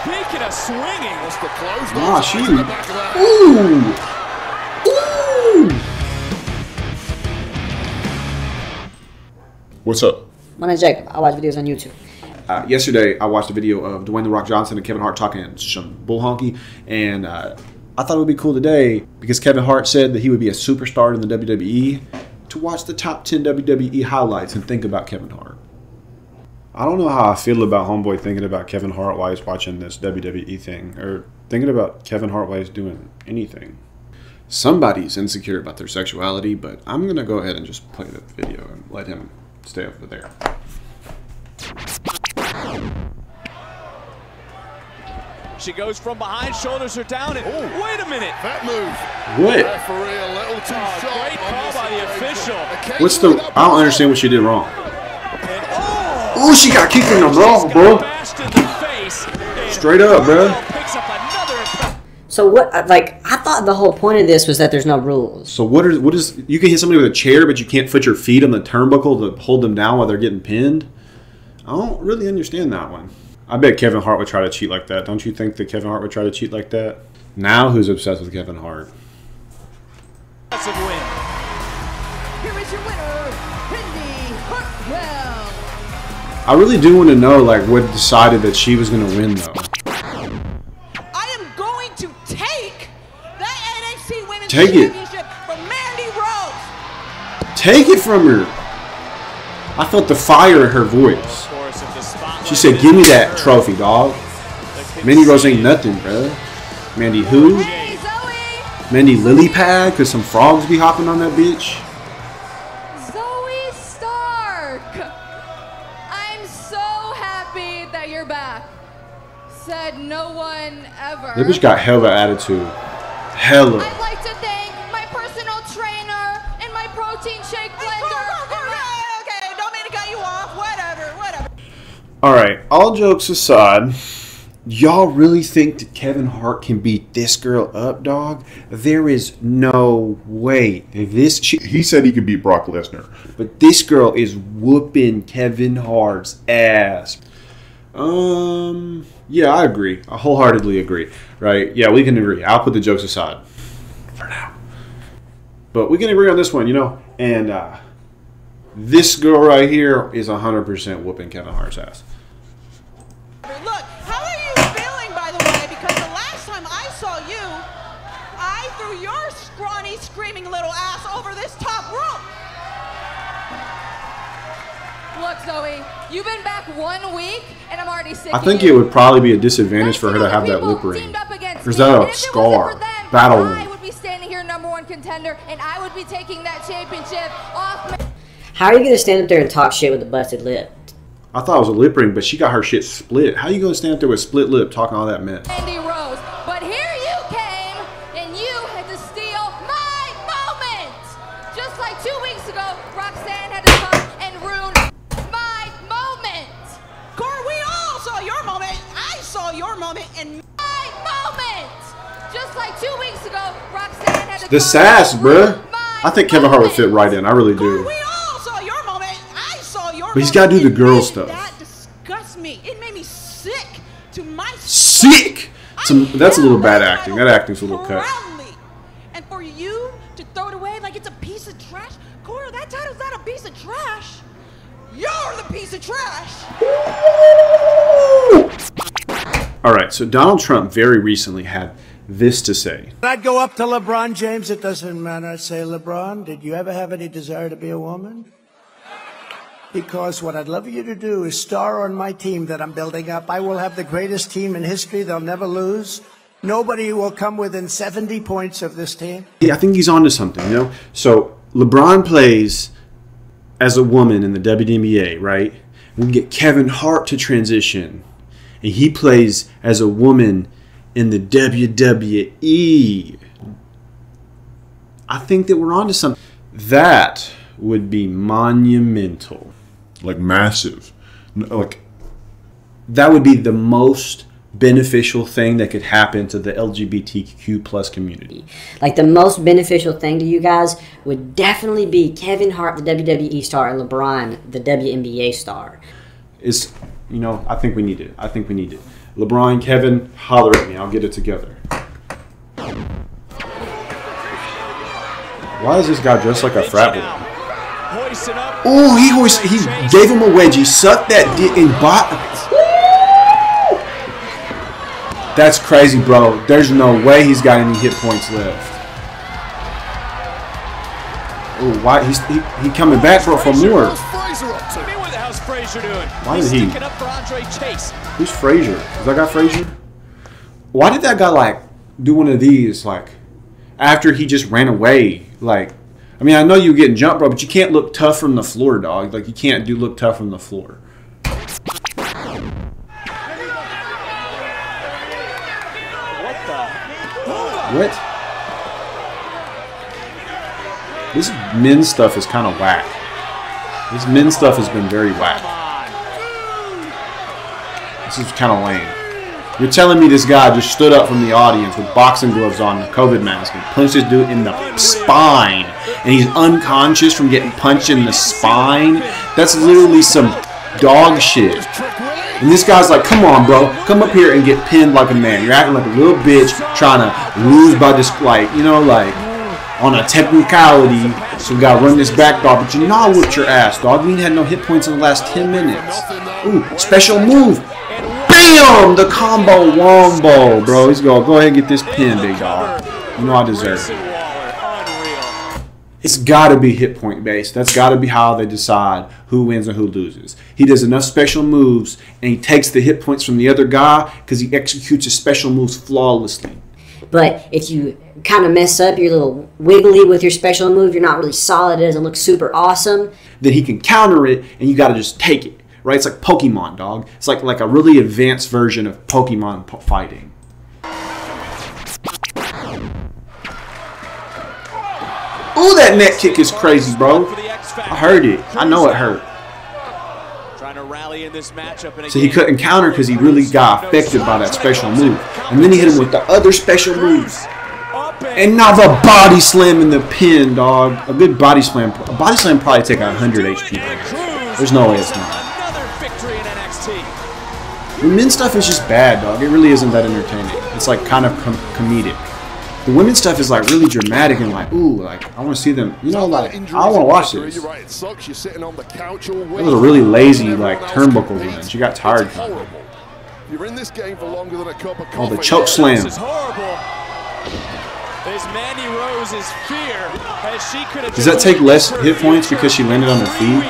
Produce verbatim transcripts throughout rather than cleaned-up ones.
Speaking of swinging, what's the close? Ah, she. Ooh. Ooh. What's up? My name's Jacob. I watch videos on YouTube. Uh, yesterday, I watched a video of Dwayne "The Rock" Johnson and Kevin Hart talking some bull honky, and uh, I thought it would be cool today because Kevin Hart said that he would be a superstar in the W W E to watch the top ten W W E highlights and think about Kevin Hart. I don't know how I feel about homeboy thinking about Kevin Hart while he's watching this W W E thing, or thinking about Kevin Hart while he's doing anything. Somebody's insecure about their sexuality, but I'm going to go ahead and just play the video and let him stay over there. She goes from behind, shoulders are down, and ooh, wait a minute. That move. What? Referee a little too oh, sharp. Great call by the official. What's the... I don't understand what she did wrong. And, oh, oh, she got kicked in the mouth, bro. Straight up, bro. So what, like, I thought the whole point of this was that there's no rules. So what is, what is, you can hit somebody with a chair, but you can't put your feet on the turnbuckle to hold them down while they're getting pinned? I don't really understand that one. I bet Kevin Hart would try to cheat like that. Don't you think that Kevin Hart would try to cheat like that? Now who's obsessed with Kevin Hart? Impressive win. Here is your winner, Indy Hartwell. I really do want to know, like, what decided that she was going to win, though. I am going to take the N X T Women's Take it. Championship from Mandy Rose. Take it from her. I felt the fire in her voice. She said, give me that trophy, dog. Mandy Rose ain't nothing, bro. Mandy who? Hey, Zoe. Mandy Lily Pad, because some frogs be hopping on that bitch. Zoe Stark. I'm so happy that you're back. Said no one ever. That bitch got hella attitude. Hella. I'd like to thank my personal trainer and my protein shake blender. Okay, don't mean to cut you off. Whatever, whatever. Alright, all jokes aside, y'all really think that Kevin Hart can beat this girl up, dog? There is no way. This she, He said he could beat Brock Lesnar. But this girl is whooping Kevin Hart's ass. Um, yeah, I agree. I wholeheartedly agree. Right? Yeah, we can agree. I'll put the jokes aside for now. But we can agree on this one, you know? And, uh... this girl right here is one hundred percent whooping Kevin Hart's ass. Look, how are you feeling, by the way? Because the last time I saw you, I threw your scrawny, screaming little ass over this top rope. Look, Zoe, you've been back one week, and I'm already sick I of think you. it would probably be a disadvantage for her to have that lip ring. Or is that a scar? Battle ring. I would be standing here number one contender, and I would be taking that championship off. How are you going to stand up there and talk shit with a busted lip? I thought it was a lip ring, but she got her shit split. How you going to stand up there with split lip talking all that mess? Mandy Rose, but here you came, and you had to steal my moment. Just like two weeks ago, Roxanne had to come and ruin my moment. Cora, we all saw your moment. I saw your moment, and my moment. Just like two weeks ago, Roxanne had to The come sass, and ruin bruh. my I think Kevin Hart would fit right in. I really Cora, do. we all saw your moment. I saw your But he's moment, gotta do the and girl it- stuff. That disgusts me. It made me sick to my Sick! Some, that's a little bad acting. That acting's a little cut. proudly. And for you to throw it away like it's a piece of trash, Cora, that title's not a piece of trash. You're the piece of trash. All right, so Donald Trump very recently had this to say. I'd go up to LeBron James. It doesn't matter. I'd say, LeBron, did you ever have any desire to be a woman? Because what I'd love you to do is star on my team that I'm building up. I will have the greatest team in history. They'll never lose. Nobody will come within seventy points of this team. I think he's onto something, you know? So LeBron plays as a woman in the W N B A, right? We get Kevin Hart to transition, and he plays as a woman in the W W E. I think that we're onto something. That would be monumental. Like massive. Like That would be the most beneficial thing that could happen to the L G B T Q plus community. Like, the most beneficial thing to you guys would definitely be Kevin Hart, the W W E star, and LeBron, the W N B A star. It's, you know, I think we need it. I think we need it. LeBron, Kevin, holler at me. I'll get it together. Why is this guy dressed like a frat boy? Oh, he hoist, he gave him a wedgie, sucked that dick and bought. That's crazy, bro. There's no way he's got any hit points left. Oh, why he's he, he coming back for for more? Why did he? Who's Frazier? Is that guy Frazier? Why did that guy like do one of these like after he just ran away? Like, I mean, I know you're getting jumped, bro, but you can't look tough from the floor, dog. Like, you can't do look tough from the floor. What the? What? This men's stuff is kind of whack. This men's stuff has been very whack. This is kind of lame. You're telling me this guy just stood up from the audience with boxing gloves on and a COVID mask and punched this dude in the spine, and he's unconscious from getting punched in the spine? That's literally some dog shit. And this guy's like, come on, bro. Come up here and get pinned like a man. You're acting like a little bitch trying to lose by this, like, you know, like, on a technicality. So we got to run this back, dog. But you know I whipped your ass, dog. We ain't had no hit points in the last ten minutes. Ooh, special move. Bam! The combo wombo, bro. He's going to go ahead and get this pin, big dog. You know I deserve it. It's got to be hit point based. That's got to be how they decide who wins and who loses. He does enough special moves, and he takes the hit points from the other guy because he executes his special moves flawlessly. But if you kind of mess up, you're a little wiggly with your special move, you're not really solid, it doesn't look super awesome, then he can counter it, and you got to just take it. Right? It's like Pokemon, dog. It's like like a really advanced version of Pokemon po fighting. Oh, that neck kick is crazy, bro. I heard it. I know it hurt. So he couldn't counter because he really got affected by that special move. And then he hit him with the other special moves. And now the body slam in the pin, dog. A good body slam. A body slam probably take one hundred H P. There's no way it's not. The men's stuff is just bad, dog. It really isn't that entertaining. It's like kind of com comedic. The women's stuff is like really dramatic and like, ooh, like I want to see them. You know, like I want to watch this. It was a really lazy like turnbuckle run. She got tired. Oh, the choke slam. Does that take less hit points because she landed on her feet?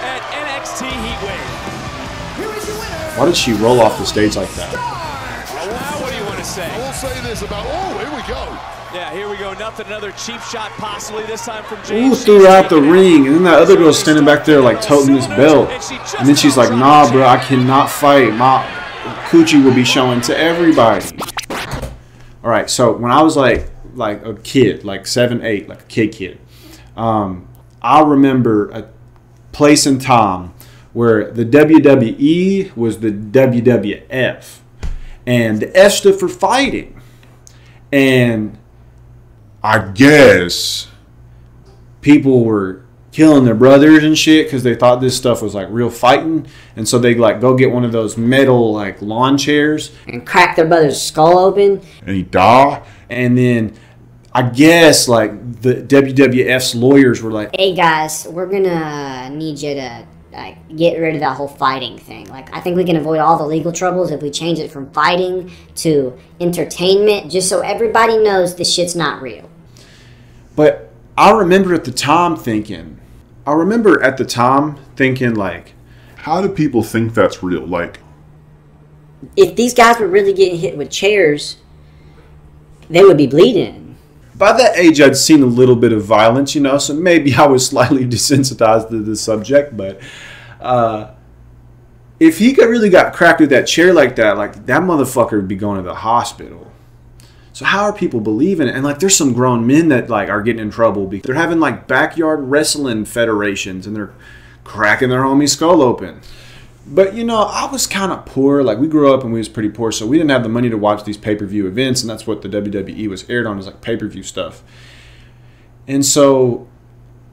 Why did she roll off the stage like that? What do you want to say? I will say this about, oh, here we go. Yeah, here we go. Nothing, another cheap shot possibly this time from James. Ooh, threw out the ring. And then that other girl's standing back there like toting this belt. And then she's like, nah, bro, I cannot fight. My coochie will be showing to everybody. All right, so when I was like like a kid, like seven, eight, like a kid kid, um, I remember a place and time where the W W E was the W W F. And the F stood for fighting. And I guess people were killing their brothers and shit because they thought this stuff was like real fighting. And so they like go get one of those metal like lawn chairs and crack their brother's skull open. And he died. And then I guess like the W W F's lawyers were like, hey guys, we're gonna need you to like get rid of that whole fighting thing. Like, I think we can avoid all the legal troubles if we change it from fighting to entertainment, just so everybody knows this shit's not real. But I remember at the time thinking, I remember at the time thinking like, how do people think that's real? Like, if these guys were really getting hit with chairs, they would be bleeding. By that age, I'd seen a little bit of violence, you know, so maybe I was slightly desensitized to the subject. But uh, if he got, really got cracked with that chair like that, like that motherfucker would be going to the hospital. So how are people believing it? And like, there's some grown men that like are getting in trouble because they're having like backyard wrestling federations and they're cracking their homie's skull open. But, you know, I was kind of poor. Like, we grew up and we was pretty poor, so we didn't have the money to watch these pay-per-view events, and that's what the W W E was aired on, is like pay-per-view stuff. And so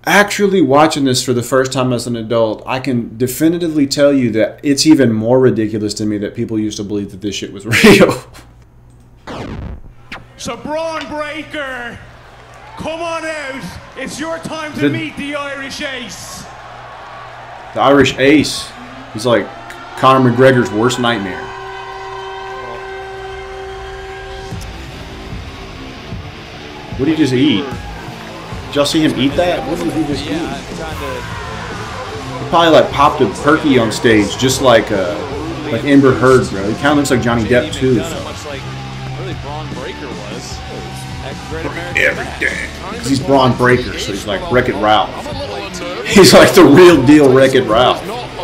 actually watching this for the first time as an adult, I can definitively tell you that it's even more ridiculous to me that people used to believe that this shit was real. So Braun Breaker, come on out. It's your time to the, meet the Irish Ace. The Irish Ace. He's like Conor McGregor's worst nightmare. What did he just eat? Did y'all see him eat that? What did he just eat? He probably like popped a perky on stage, just like uh, like Amber Heard, bro. He kind of looks like Johnny Depp too. Everything. Because he's Braun Breaker, so he's like Wreck-It Ralph. He's like the real deal Wreck-It Ralph.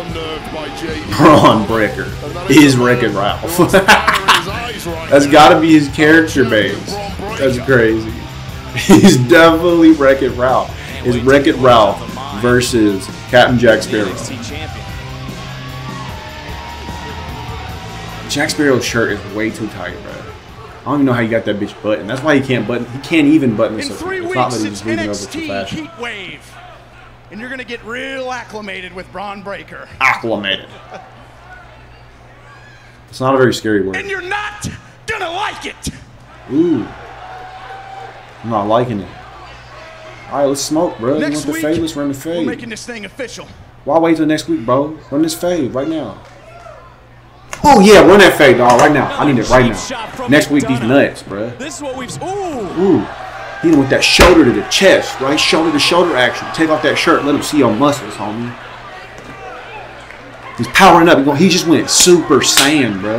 Braun Breaker is Wreck-It Ralph. That's got to be his character base. That's crazy. He's definitely Wreck-It Ralph. It's Wreck-It Ralph versus Captain Jack Sparrow. Jack Sparrow's shirt is way too tight, bro. I don't even know how you got that bitch button. That's why he can't button. He can't even button this. In up. three It's weeks, not that he's it's moving N over X to T fashion. Heat Wave, and you're gonna get real acclimated with Braun Breaker. Acclimated. It's not a very scary word. And you're not gonna like it. Ooh. I'm not liking it. All right, let's smoke, bro. Next you want the week, fade? Let's run the we're fade. making this thing official. Why wait till next week, bro? Run this fade right now. Oh yeah, run that fade, dog, right now. I need it right now. Next week, these nuts, bro. This is what we've. Ooh. Ooh. He went with that shoulder to the chest, right? Shoulder to shoulder action. Take off that shirt. Let him see your muscles, homie. He's powering up. He just went Super Saiyan, bro.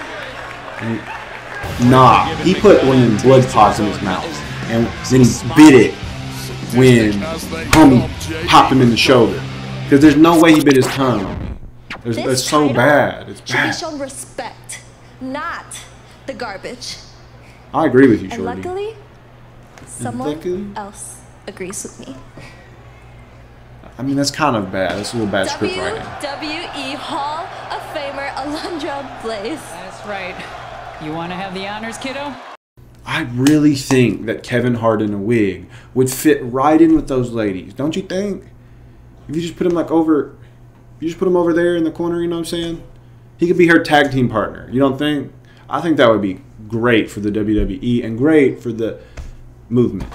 And nah, he put one of them blood pots in his mouth, and then he bit it when homie popped him in the shoulder. Because there's no way he bit his tongue on me. There's, it's so bad. It's bad. Should be shown respect, not the garbage. I agree with you, And Shorty. luckily, someone luckily? else agrees with me. I mean, that's kind of bad. That's a little bad script W writing. W E Hall of Famer Alundra Blaze. That's right. You want to have the honors, kiddo? I really think that Kevin Hart in a wig would fit right in with those ladies. Don't you think? If you just put him like over, you just put him over there in the corner, you know what I'm saying? He could be her tag team partner. You don't think? I think that would be great for the W W E and great for the movement.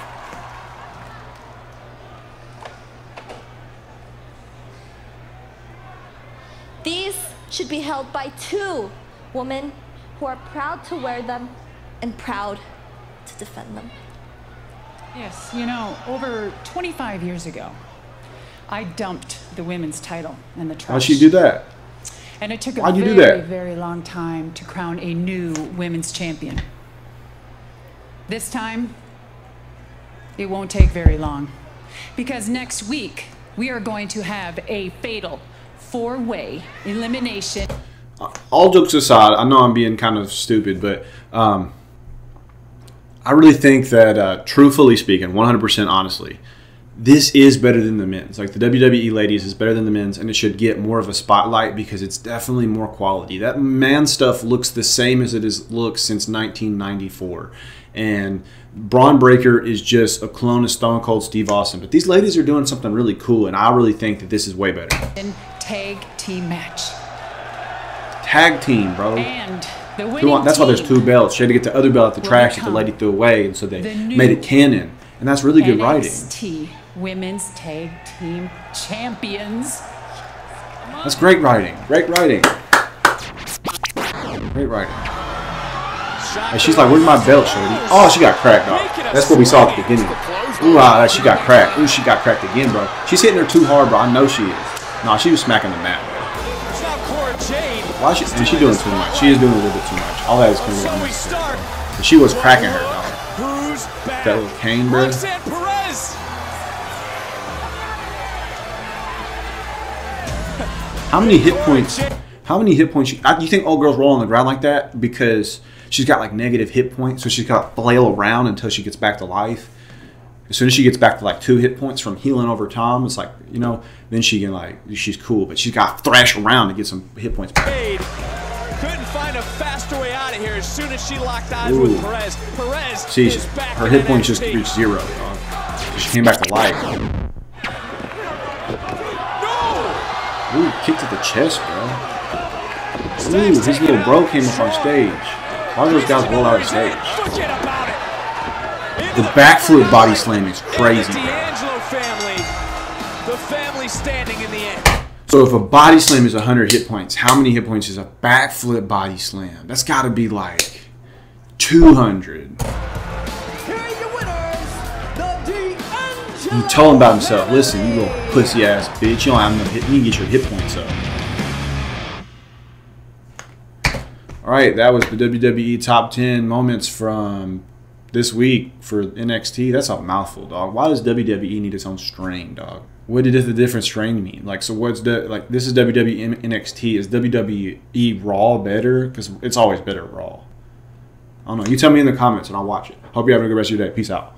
These should be held by two women who are proud to wear them and proud to defend them. Yes, you know, over twenty-five years ago, I dumped the women's title in the trash. How'd she do that? And it took a Why'd you very, do that? very long time to crown a new women's champion. This time, it won't take very long. Because next week, we are going to have a fatal four-way elimination. All jokes aside, I know I'm being kind of stupid, but um, I really think that, uh, truthfully speaking, one hundred percent honestly, this is better than the men's. Like, the W W E ladies is better than the men's, and it should get more of a spotlight because it's definitely more quality. That man stuff looks the same as it has looked since nineteen ninety-four. And Braun Breaker is just a clone of Stone Cold Steve Austin. But these ladies are doing something really cool, and I really think that this is way better. Tag team match. Tag team, bro. And the winning want, that's why there's team two belts. She had to get the other belt at the trash that the become lady threw away, and so they the new made it canon. And that's really good writing. N X T Women's Tag Team Champions. That's great writing. Great writing. Great writing. And she's like, where's my belt, shorty? Oh, she got cracked, dog. That's what we saw at the beginning. Ooh, ah, she got cracked. Ooh, she got cracked again, bro. She's hitting her too hard, bro. I know she is. Nah, she was smacking the mat, bro. Why is she, and she doing too much. She is doing a little bit too much. All that is kind of unnecessary. But she was cracking her, dog. That little cane, bro. How many hit points? How many hit points? You, you think old girls roll on the ground like that because she's got like negative hit points, so she's got to flail around until she gets back to life. As soon as she gets back to like two hit points from healing over time, it's like, you know, then she can like, she's cool, but she's got to thrash around to get some hit points back. Couldn't find a faster way out of here as soon as she locked eyes Ooh. with Perez. Perez See, is back her in hit points N X T. just reached zero, dog. She came back to life. Ooh, kick to the chest, bro. Ooh, his little bro came up on stage. Why do those guys roll out of stage? The backflip body slam is crazy, bro. The family standing in the end. So if a body slam is one hundred hit points, how many hit points is a backflip body slam? That's got to be like two hundred. He told him about himself. Listen, you little pussy ass bitch. You don't have enough hit. You can get your hit points up. All right, that was the W W E top ten moments from this week for N X T. That's a mouthful, dog. Why does W W E need its own string, dog? What did the different string mean? Like, so what's the like? This is W W E N X T. Is W W E Raw better? Because it's always better Raw. I don't know. You tell me in the comments and I'll watch it. Hope you're having a good rest of your day. Peace out.